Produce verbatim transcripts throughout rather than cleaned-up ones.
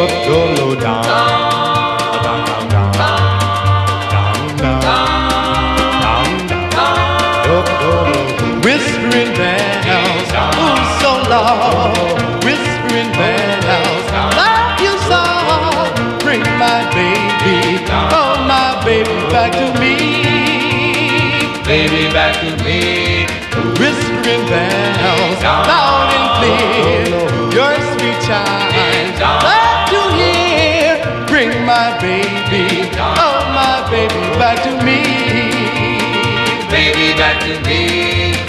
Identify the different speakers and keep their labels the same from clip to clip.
Speaker 1: Go, go low down, down, down, down, down, down, down, down. Go, go low. Whispering bells, oh so low. Whispering bells, like you saw. Bring my baby, oh my baby back to me.
Speaker 2: Baby back to me.
Speaker 1: Whispering bells, loud and clear. Your sweet chimes, love to hear. Bring my baby, oh my baby back to me.
Speaker 2: Baby back to me.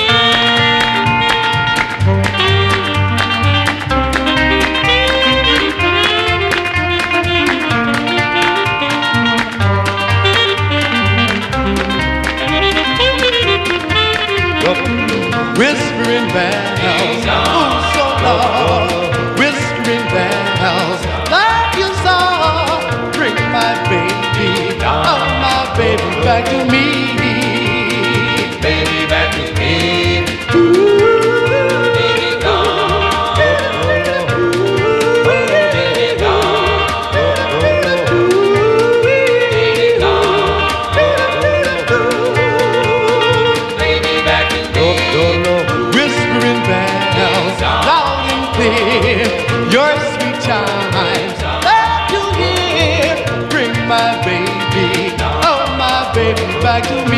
Speaker 1: Whispering bells, oh so low. Whispering bells, like you saw. Bring my baby, oh my baby back to me.
Speaker 2: Baby back to me. Baby gone. Baby gone. Baby gone. Baby back to me.
Speaker 1: Whispering bells, loud and clear. Your sweet chimes, love to hear. Bring my baby, oh my baby back to me.